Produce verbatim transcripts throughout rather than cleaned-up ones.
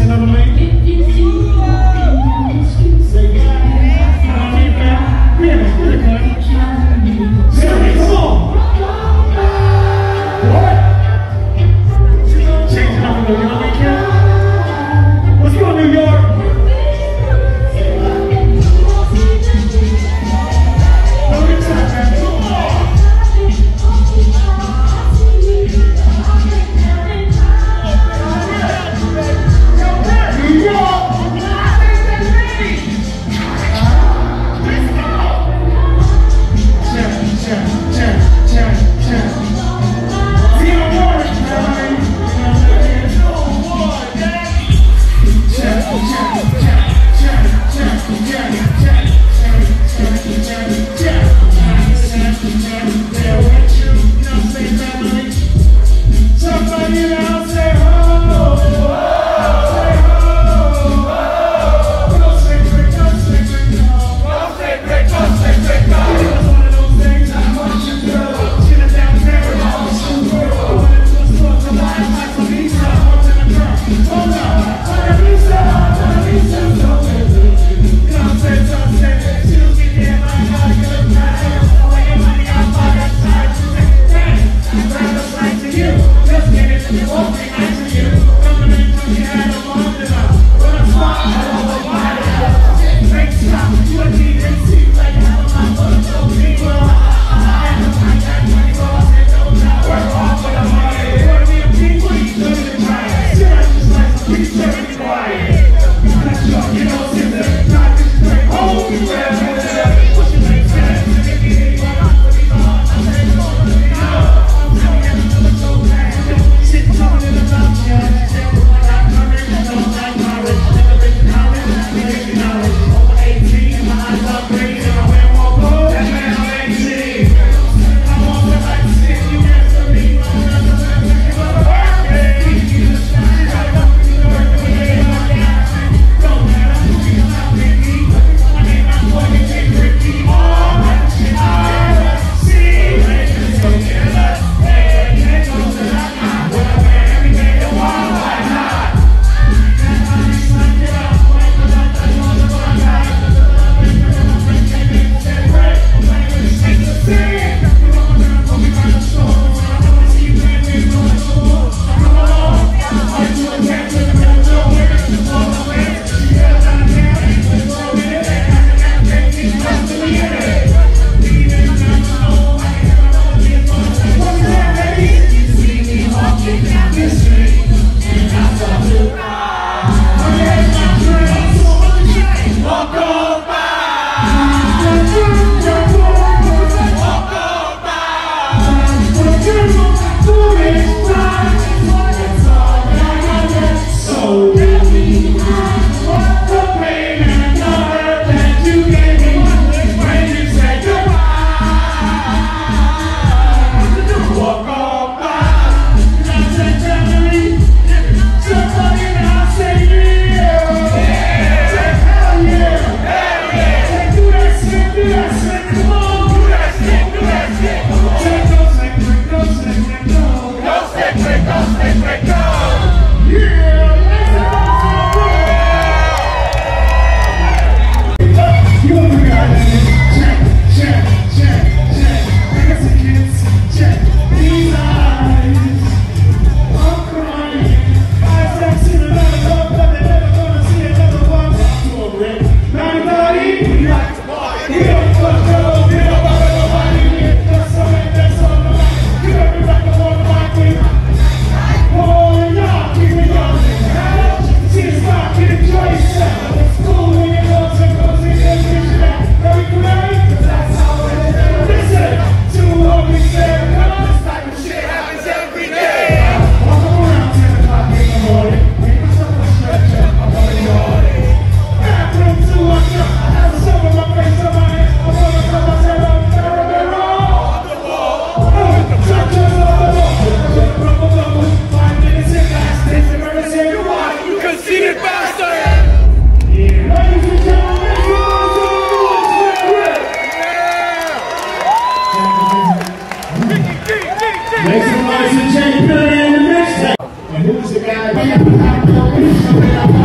Make some noise for Jay Perry in the mixtape. And who's the guy?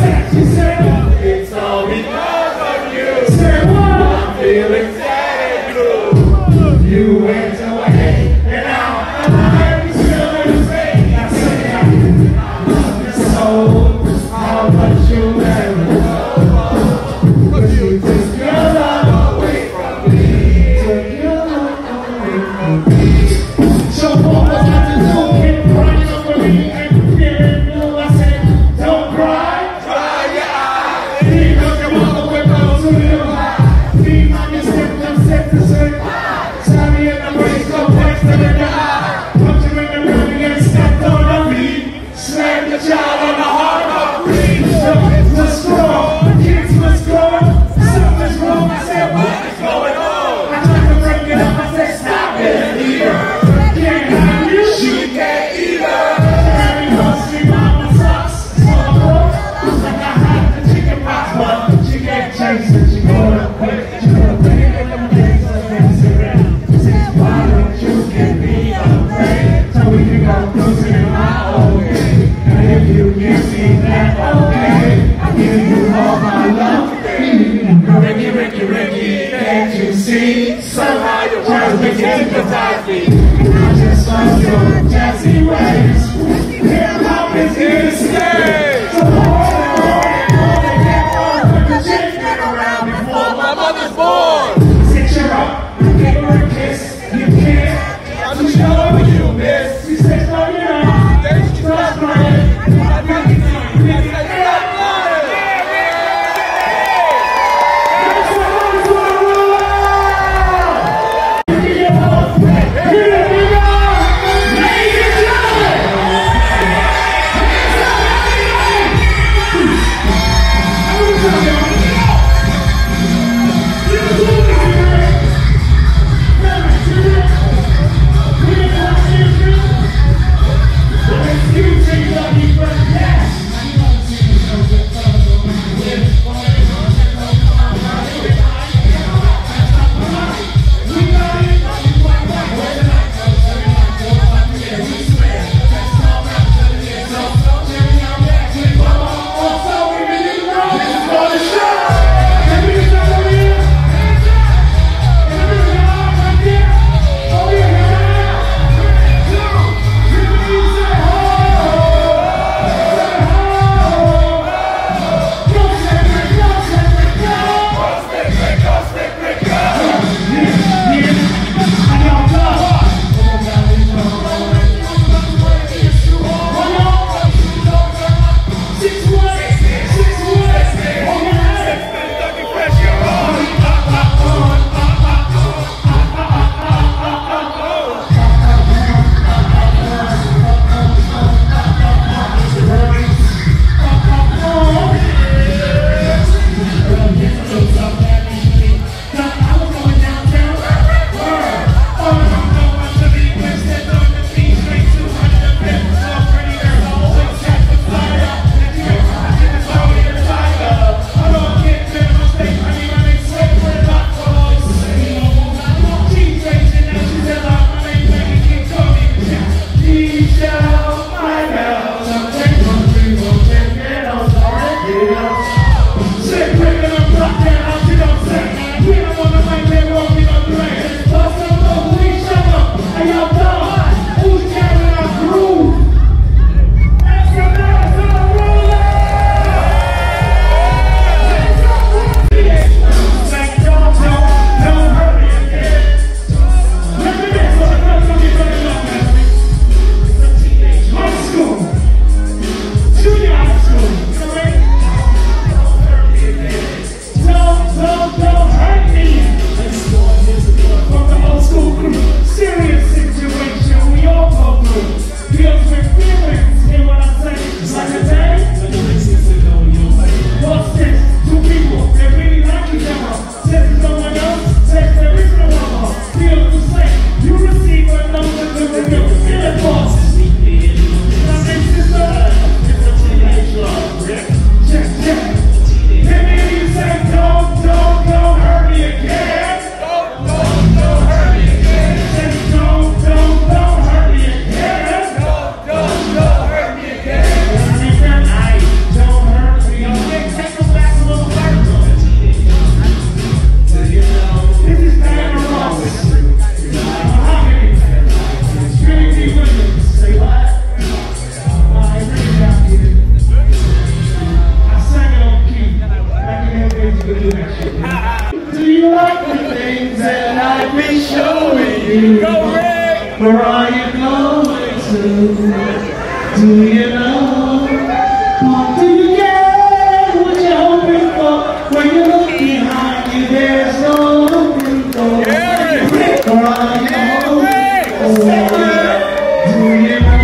She said, it's all because of you. Said what? I'm feeling sad and blue. You went away, and now I'm still in the same. I said, I love you so, how much you ever know. But you took your love away from me. Took your love away from me. So what was I to do? Keep crying over me and feeling blue. I said, don't cry. Dry your eyes. Because your mother went down to the line. Feed my mistake, I'm set to say. Sorry in the brain, so text them in the eye. Punch him in the belly and stepped on the feet. Slammed the child on the heart of green. So the straw, kids was gone. Something's wrong. I said, what is going on? I tried to break it up. I said, stop it, leader. Can't have you. She can't either. Harry goes, she mama sucks. So I broke. Like I had the chicken pox, but she can't chase it. She gonna quit. She gonna quit. And the days are cigarette. Six bottles, you can be afraid. So we can go cruising in my own way. And if you give me that, okay, I give you all my love. Ricky, Ricky, Ricky, can't you see? Somehow your words begin to hypnotize me. I just love your jazzy ways. Hip hop is here to stay. So hold it, hold it, hold it, get on. Put the chick's been around before my mother's born. Sit her up, give her a kiss. You can't, I'm too young for you, miss. She said, no, you're not. Stop crying. I got you. Ladies and gentlemen. you. Go, Rick! Where are you going to? Do you know? Do you get what you're hoping for? When you look behind you, there's no looking for. Yeah. Where are you going to? Do you know?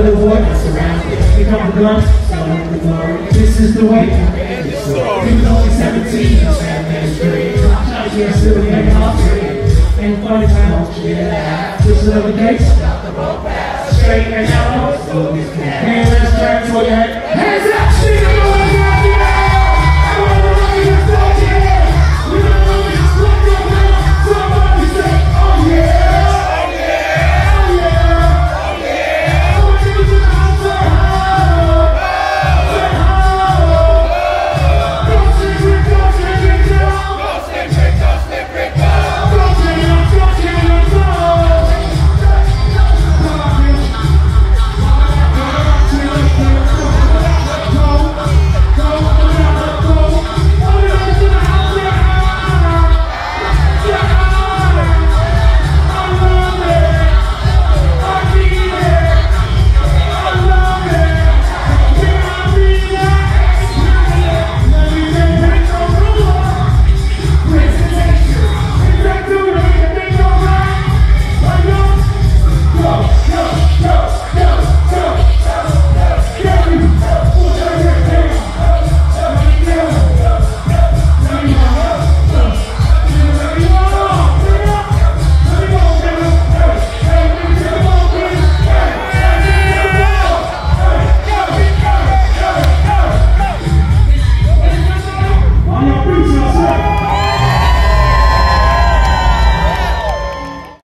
little boy, pick up the gun, this is the way. He was only seventeen, trying to get silly and off. And funny time, this is another case, straight and out, and let's turn for that.